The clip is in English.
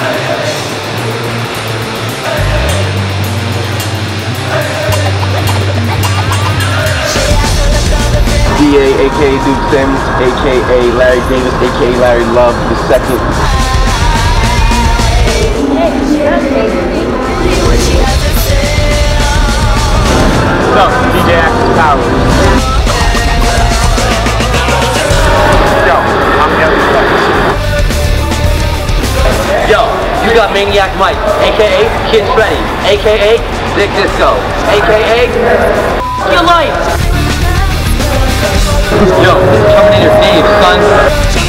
DA, aka Duke Sims, aka Larry Davis, aka Larry Love the second. What's up, DJ Axis Powers? Yo, I'm Yo, you got Maniac Mike, aka Kid Freddy, aka Dick Disco, aka your life. Yo, Terminator Dave, son.